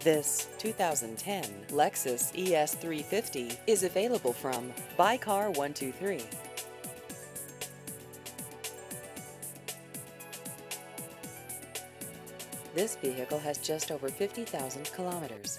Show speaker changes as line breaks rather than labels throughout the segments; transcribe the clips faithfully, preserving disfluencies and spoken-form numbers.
This two thousand ten Lexus E S three fifty is available from Buy Car one two three. This vehicle has just over fifty thousand kilometers.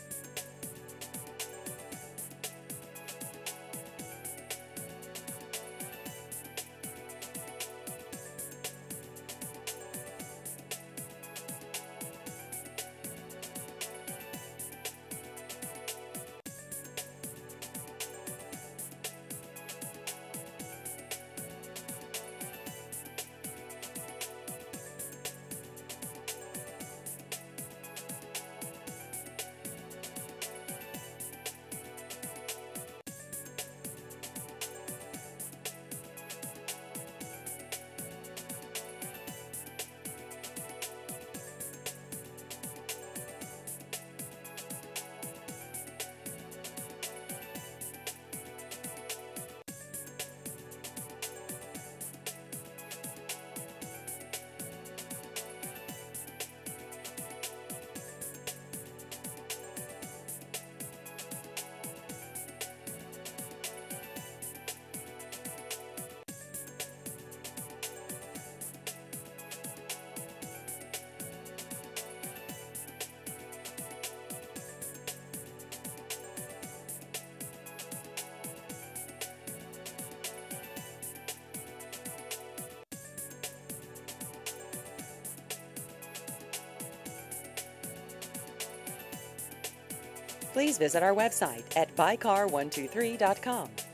Please visit our website at buy car one two three dot com.